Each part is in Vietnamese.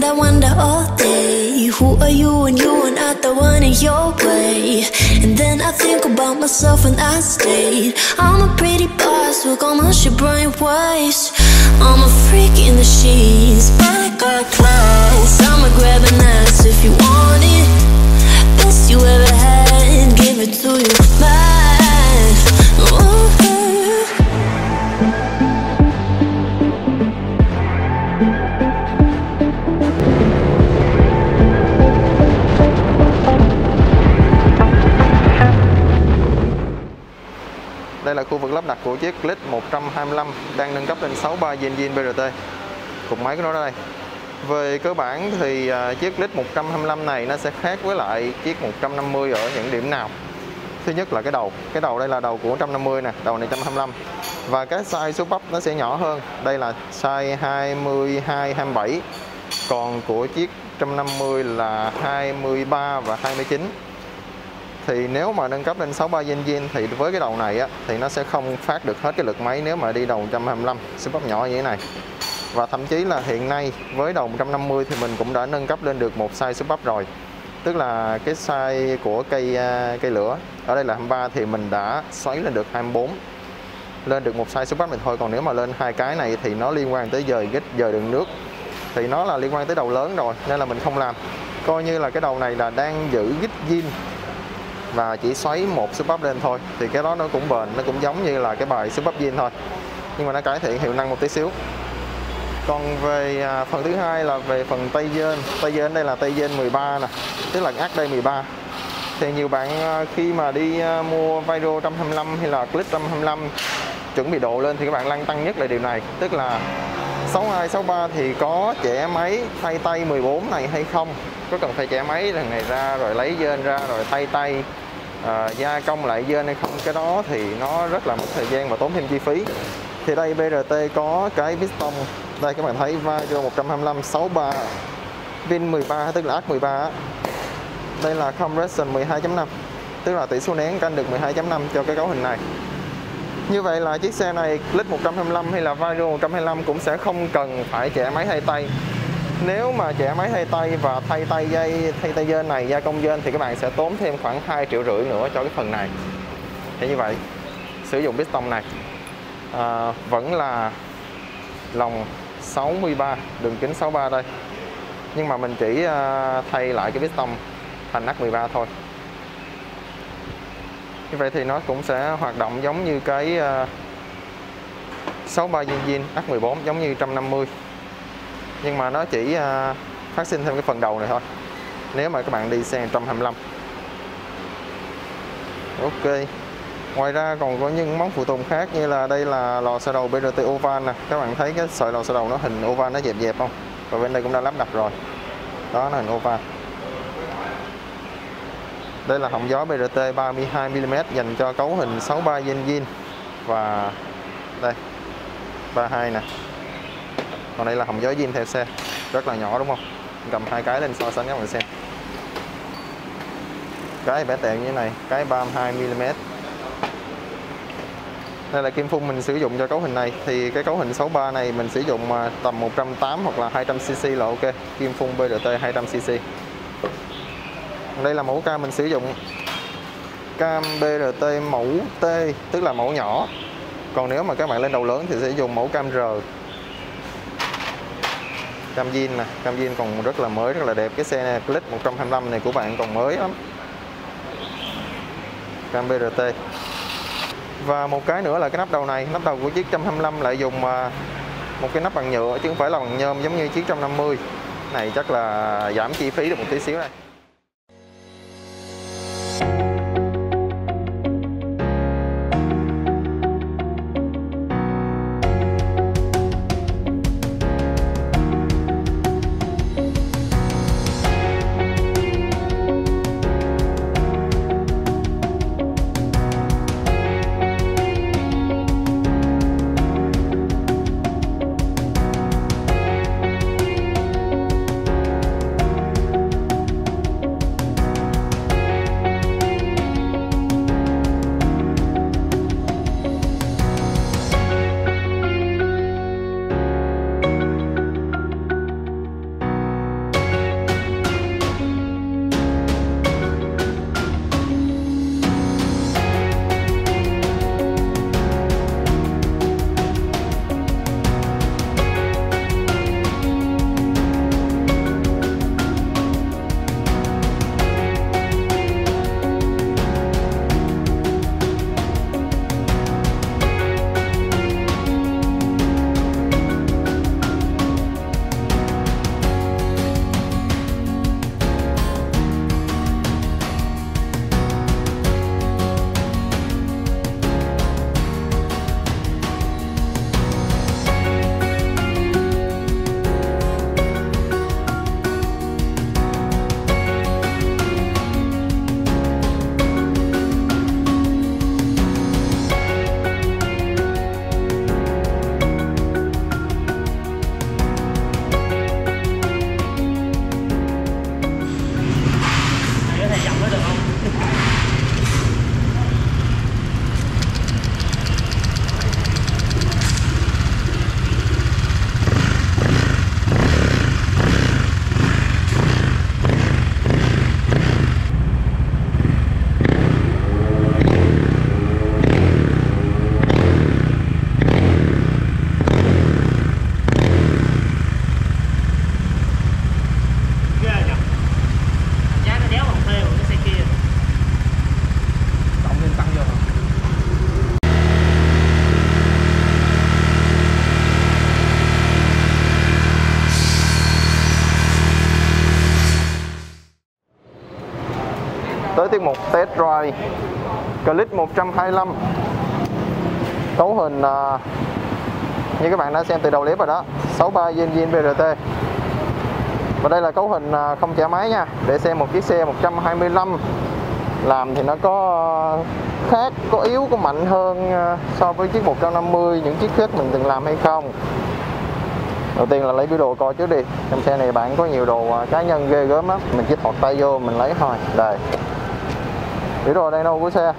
and I wonder all day, who are you and you are not the one in your way. And then I think about myself and I stayed. I'm a pretty boss with all my shit brain waste. I'm a freak in the sheets, but I got class. I'ma grab an ass if you want it. Best you ever had, give it to you bad. Ooh. Đây là khu vực lắp đặt của chiếc Click 125 đang nâng cấp lên 63 Gen BRT. Cục máy của nó đây. Về cơ bản thì chiếc Click 125 này nó sẽ khác với lại chiếc 150 ở những điểm nào. Thứ nhất là cái đầu đây là đầu của 150 nè, đầu này 125. Và cái size số bắp nó sẽ nhỏ hơn. Đây là size 22, 27. Còn của chiếc 150 là 23 và 29. Thì nếu mà nâng cấp lên 63 Gen thì với cái đầu này á, thì nó sẽ không phát được hết cái lực máy nếu mà đi đầu 125 số bắp nhỏ như thế này. Và thậm chí là hiện nay với đầu 150 thì mình cũng đã nâng cấp lên được một size số bắp rồi. Tức là cái size của cây lửa ở đây là 23 thì mình đã xoáy lên được 24, lên được một size số bắp này thôi. Còn nếu mà lên hai cái này thì nó liên quan tới dời gích, dời đường nước, thì nó là liên quan tới đầu lớn rồi nên là mình không làm. Coi như là cái đầu này là đang giữ gích zin và chỉ xoáy một số bắp lên thôi, thì cái đó nó cũng bền, nó cũng giống như là cái bài số bắp zin thôi, nhưng mà nó cải thiện hiệu năng một tí xíu. Còn về phần thứ hai là về phần tay dên đây là tay dên 13 nè, tức là ác đây 13. Thì nhiều bạn khi mà đi mua Vairo 125 hay là Click 125 chuẩn bị độ lên thì các bạn lăn tăn nhất là điều này, tức là 62, 63 thì có chẻ máy thay tay 14 này hay không, có cần phải chẻ máy lần này ra rồi lấy dên ra rồi thay tay gia công lại dên hay không. Cái đó thì nó rất là mất thời gian và tốn thêm chi phí. Thì đây BRT có cái piston đây, các bạn thấy Vario 125 63 pin 13, tức là ác 13. Đây là compression 12.5, tức là tỷ số nén canh được 12.5 cho cái cấu hình này. Như vậy là chiếc xe này Click 125 hay là Vario 125 cũng sẽ không cần phải chẻ máy thay tay. Nếu mà chẻ máy thay tay và thay tay dên này, gia công dên thì các bạn sẽ tốn thêm khoảng 2,5 triệu nữa cho cái phần này. Thì như vậy sử dụng piston này vẫn là lòng 63, đường kính 63 đây, nhưng mà mình chỉ thay lại cái piston thành ác 13 thôi. Như vậy thì nó cũng sẽ hoạt động giống như cái 63 Gen ác 14, giống như 150, nhưng mà nó chỉ phát sinh thêm cái phần đầu này thôi nếu mà các bạn đi xe 125. Ok. Ngoài ra còn có những món phụ tùng khác, như là đây là lò xo đầu BRT oval nè. Các bạn thấy cái sợi lò xo đầu nó hình oval, nó dẹp dẹp không? Và bên đây cũng đã lắp đặt rồi. Đó, nó hình oval. Đây là họng gió BRT 32mm dành cho cấu hình 63 Gen. Và đây 32 nè. Còn đây là họng gió zin theo xe, rất là nhỏ đúng không? Cầm hai cái lên so sánh các bạn xem. Cái bé tẹo như thế này, cái 32mm. Đây là kim phun mình sử dụng cho cấu hình này. Thì cái cấu hình 63 này mình sử dụng tầm 180 hoặc là 200cc là ok. Kim phun BRT 200cc. Đây là mẫu cam mình sử dụng, cam BRT mẫu T, tức là mẫu nhỏ. Còn nếu mà các bạn lên đầu lớn thì sẽ dùng mẫu cam R. Cam zin nè, cam zin còn rất là mới, rất là đẹp. Cái xe này Click 125 này của bạn còn mới lắm. Cam BRT. Và một cái nữa là cái nắp đầu này, nắp đầu của chiếc 125 lại dùng một cái nắp bằng nhựa chứ không phải là bằng nhôm giống như chiếc 150. Này chắc là giảm chi phí được một tí xíu này. tiết mục test drive Click 125. Cấu hình như các bạn đã xem từ đầu clip rồi đó, 63 Zenjin BRT. Và đây là cấu hình không chả máy nha. Để xem một chiếc xe 125 làm thì nó có khác, có yếu, có mạnh hơn so với chiếc 150 những chiếc khác mình từng làm hay không. Đầu tiên là lấy biểu đồ coi trước đi. Trong xe này bạn có nhiều đồ cá nhân ghê gớm lắm, mình chỉ thọt tay vô mình lấy thôi. Đây, biểu đồ đây đâu của xe.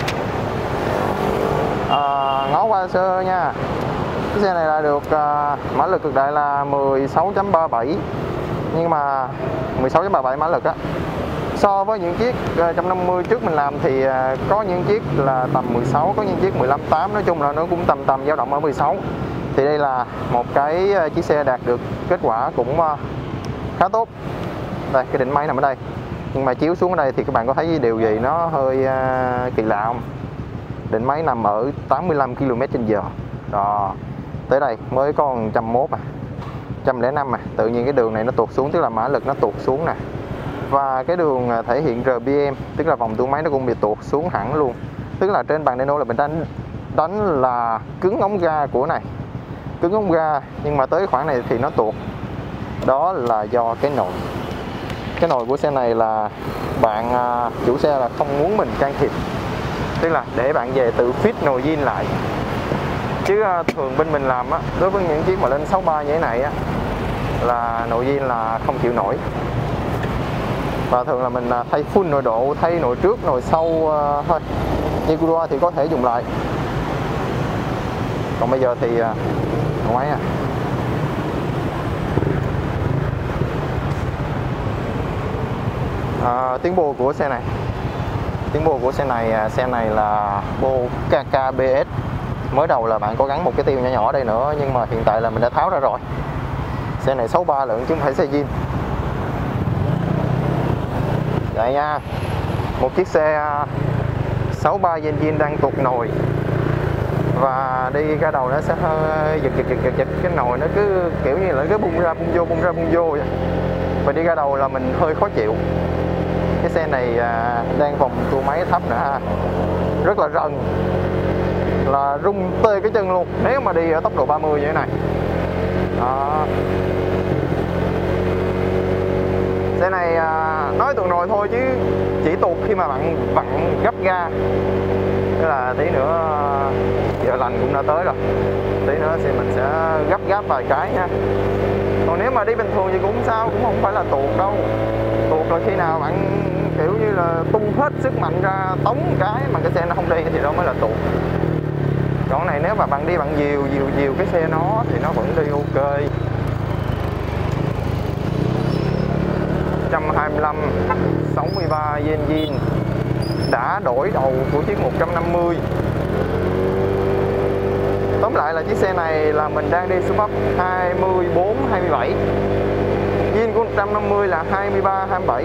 Ngó qua sơ nha. Cái xe này là được mã lực cực đại là 16.37, nhưng mà 16.37 mã lực á. So với những chiếc 150 trước mình làm thì có những chiếc là tầm 16, có những chiếc 15.8, nói chung là nó cũng tầm dao động ở 16. Thì đây là một cái chiếc xe đạt được kết quả cũng khá tốt. Đây, cái định máy nằm ở đây. Nhưng mà chiếu xuống ở đây thì các bạn có thấy điều gì nó hơi kỳ lạ không? Định máy nằm ở 85 km/h. Đó. Tới đây mới có 101 à. 105 à. Tự nhiên cái đường này nó tuột xuống, tức là mã lực nó tuột xuống nè. Và cái đường thể hiện RPM, tức là vòng tua máy nó cũng bị tuột xuống hẳn luôn. Tức là trên bàn dyno là mình đánh là cứng ống ga của này, cứng ống ga, nhưng mà tới khoảng này thì nó tuột. Đó là do cái nồi. Cái nồi của xe này là bạn chủ xe là không muốn mình can thiệp, tức là để bạn về tự fit nồi zin lại. Chứ thường bên mình làm á, đối với những chiếc mà lên 63 như thế này á, là nồi zin là không chịu nổi. Và thường là mình thay full nội độ, thay nồi trước, nồi sau thôi. Như Cura thì có thể dùng lại. Còn bây giờ thì máy tiếng bô của xe này. Tiếng bô của xe này là bô KKBS. Mới đầu là bạn có gắn một cái tiêu nhỏ nhỏ ở đây nữa, nhưng mà hiện tại là mình đã tháo ra rồi. Xe này 63 lượng chứ không phải xe zin. Vậy nha, một chiếc xe 63 Zenjin đang tuột nồi. Và đi ra đầu nó sẽ hơi giật. Cái nồi nó cứ kiểu như là cứ bung ra bung vô vậy. Và đi ra đầu là mình hơi khó chịu. Cái xe này đang vòng tua máy thấp nữa ha, rất là rần, là rung tê cái chân luôn nếu mà đi ở tốc độ 30 như thế này. Đó. Xe này nói tuột nồi thôi chứ chỉ tuột khi mà bạn vặn gấp ga. Tức là tí nữa giờ lành cũng đã tới rồi, tí nữa thì mình sẽ gấp vài cái nha. Còn nếu mà đi bình thường thì cũng không sao, cũng không phải là tuột đâu. Tuột là khi nào bạn kiểu như là tung hết sức mạnh ra tống cái mà cái xe nó không đi thì đó mới là tuột. Còn này nếu mà bạn đi bạn dìu cái xe nó thì nó vẫn đi ok. 125 63 Zenjin đã đổi đầu của chiếc 150. Tóm lại là chiếc xe này là mình đang đi số bắp 24 27. Zin của 150 là 23 27.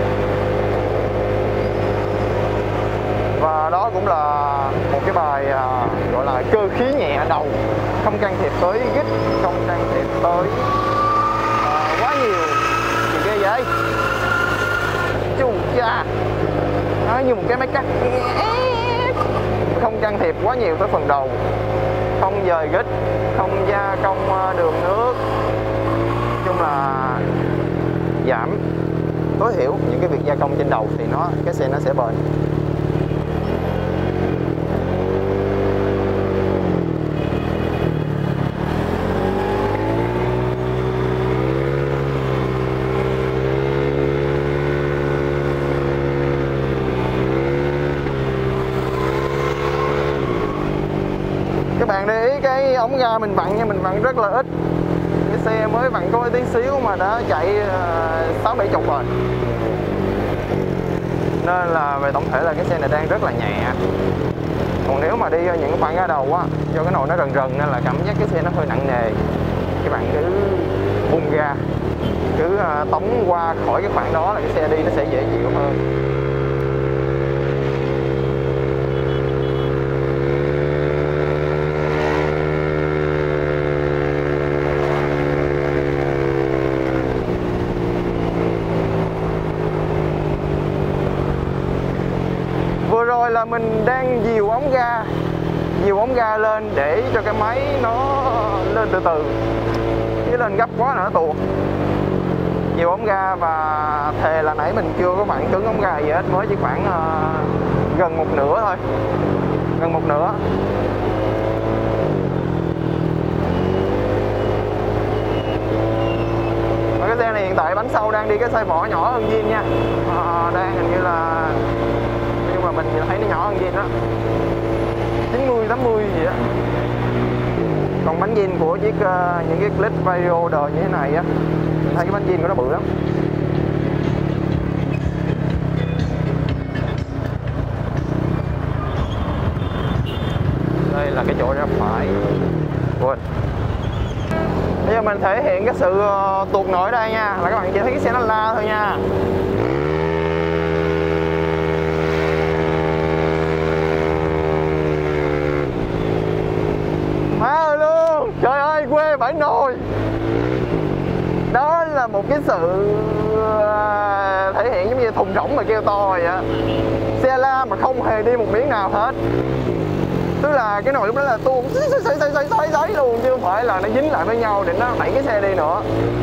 Và đó cũng là một cái bài gọi là cơ khí nhẹ đầu, không can thiệp tới gích, không can thiệp tới quá nhiều. Gì ghê vậy? Chú cha, nó như một cái máy cắt, không can thiệp quá nhiều tới phần đầu, không dời gích, không gia công đường nước. Nói chung là giảm tối thiểu những cái việc gia công trên đầu thì cái xe nó sẽ bền. Các bạn để ý cái ống ga mình vặn nha, mình vặn rất là ít. Cái xe mới vặn có tí xíu mà đã chạy 6-7 chục rồi. Nên là về tổng thể là cái xe này đang rất là nhẹ. Còn nếu mà đi ở những khoảng ga đầu á, do cái nồi nó rần nên là cảm giác cái xe nó hơi nặng nề. Các bạn cứ bung ga, cứ tống qua khỏi cái khoảng đó là cái xe đi nó sẽ dễ chịu hơn. rồi là mình đang dìu ống ga lên để cho cái máy nó lên từ từ, chứ lên gấp quá là nó tuột. Dìu ống ga và thề là nãy mình chưa có vặn cứng ống ga gì hết, mới chỉ khoảng gần một nửa thôi, gần một nửa. Và cái xe này hiện tại bánh sau đang đi cái size vỏ nhỏ hơn zin nha, đang hình như là, nhưng mà mình thấy nó nhỏ hơn zin đó, 90 80 gì đó. Còn bánh zin của chiếc những cái clip video đời như thế này á, mình thấy cái bánh zin của nó bự lắm. Đây là cái chỗ ra phải. Quên. Bây giờ mình thể hiện cái sự tuột nổi đây nha, là các bạn chỉ thấy cái xe nó la thôi nha. Má ơi luôn, trời ơi quê phải nồi. Đó là một cái sự thể hiện giống như thùng rỗng mà kêu to vậy á. Xe la mà không hề đi một miếng nào hết. Tức là cái nồi lúc đó là tuôn xoáy luôn, chứ không phải là nó dính lại với nhau để nó đẩy cái xe đi nữa.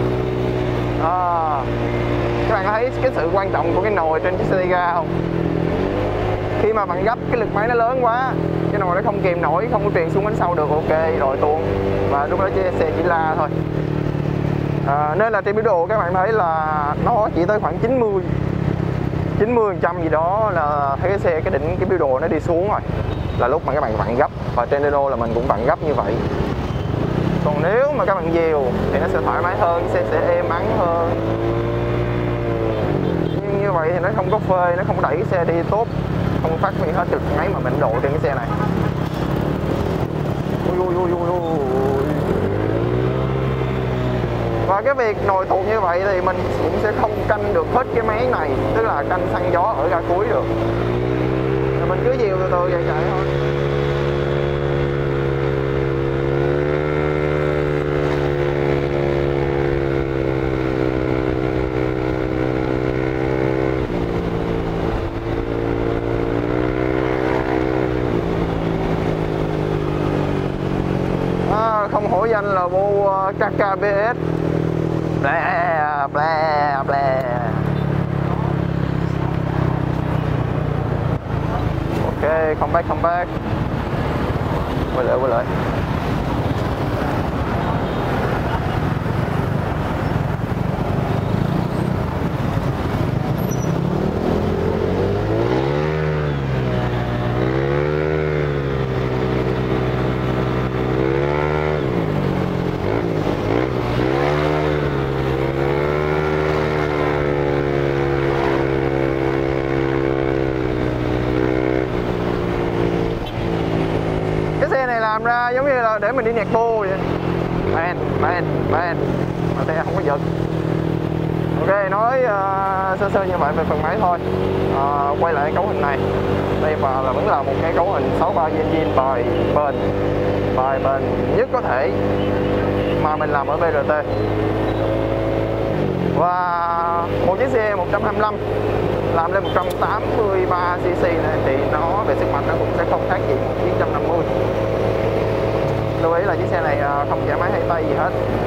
Các bạn có thấy cái sự quan trọng của cái nồi trên chiếc xe tay ga không? Khi mà bạn gấp cái lực máy nó lớn quá, cái nồi nó không kìm nổi, không có truyền xuống bánh sau được, ok rồi tuôn, và lúc đó xe chỉ la thôi. Nên là trên biểu đồ các bạn thấy là nó chỉ tới khoảng 90% gì đó là thấy cái xe, cái đỉnh cái biểu đồ nó đi xuống rồi, là lúc mà các bạn vặn gấp. Và trên Renault là mình cũng vặn gấp như vậy. Còn nếu mà các bạn dìu thì nó sẽ thoải mái hơn, xe sẽ êm ắng hơn. Nhưng như vậy thì nó không có phê, nó không đẩy cái xe đi tốt, không phát huy hết lực máy mà mình độ trên cái xe này. Và cái việc nồi tuột như vậy thì mình cũng sẽ không canh được hết cái máy này, tức là canh xăng gió ở ga cuối được. Rồi mình cứ dìu từ từ vậy chạy thôi. Không hổ danh là vô KKBS. Ble ble ble. Ok, come back. Quay lại. Làm ra giống như là để mình đi nẹt bô vậy. Man mà xe không có giật. Ok, nói sơ như vậy về phần máy thôi. Quay lại cấu hình này. Đây và là vẫn là một cái cấu hình 63 zin bài bền nhất có thể mà mình làm ở BRT. Và một chiếc xe 125 làm lên 183cc này thì nó về sức mạnh nó cũng sẽ không khác gì một chiếc 150. Lưu ý là chiếc xe này không chả máy hay tay gì hết.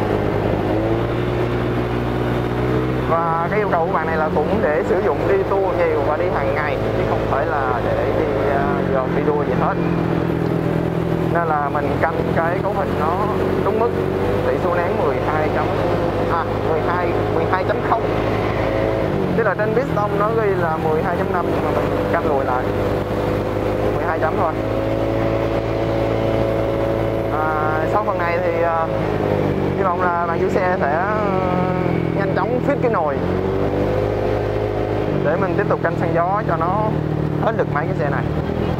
Và cái yêu cầu của bạn này là cũng để sử dụng đi tour nhiều và đi hàng ngày, chứ không phải là để đi đua gì hết. Nên là mình canh cái cấu hình nó đúng mức. Tỷ số nén 12.0. Tức là trên piston nó ghi là 12.5 nhưng mà mình canh lùi lại 12 chấm thôi. Sau phần này thì hy vọng là bạn chủ xe sẽ nhanh chóng fit cái nồi để mình tiếp tục canh xăng gió cho nó hết lực máy cái xe này.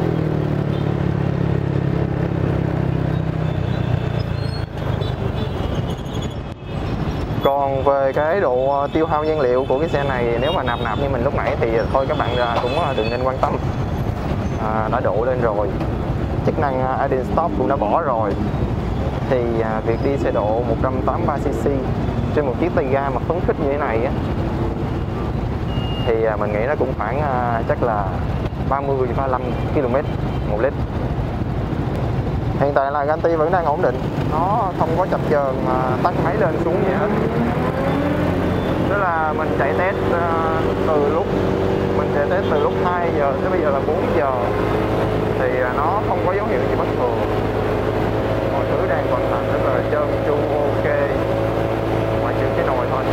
Còn về cái độ tiêu hao nhiên liệu của cái xe này, nếu mà nạp như mình lúc nãy thì thôi các bạn cũng đừng nên quan tâm. Đã độ lên rồi, chức năng idle stop cũng đã bỏ rồi, thì việc đi xe độ 183cc trên một chiếc tay ga mà phấn khích như thế này á, thì mình nghĩ nó cũng khoảng chắc là 30,5 km một lít. Hiện tại là Ganti vẫn đang ổn định, nó không có chập chờn tắt máy lên xuống gì hết. Tức là mình chạy test từ lúc 2 giờ tới bây giờ là 4 giờ thì nó không có dấu hiệu gì bất thường, mọi thứ đang vận hành rất là trơn tru, ok, ngoại trừ cái nồi thôi.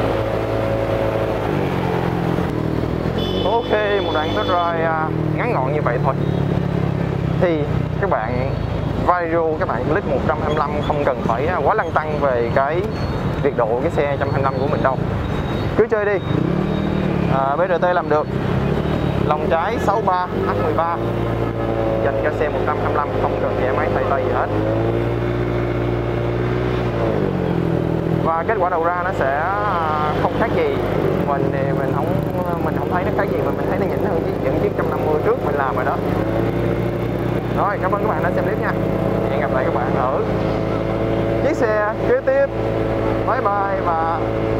Ok, một đoạn test drive ngắn gọn như vậy thôi thì các bạn Vario, các bạn click 125 không cần phải quá lăn tăn về cái việc độ cái xe 125 của mình đâu, cứ chơi đi. BRT làm được, lòng trái 63 H13 dành cho xe 125, không cần chạy máy tay gì hết. Và kết quả đầu ra nó sẽ không khác gì, mình thì mình không thấy nó khác gì, mà mình thấy nó nhỉnh hơn những chiếc 150 trước mình làm rồi đó. Rồi, cảm ơn các bạn đã xem clip nha. Hẹn gặp lại các bạn ở chiếc xe kế tiếp. Bye bye và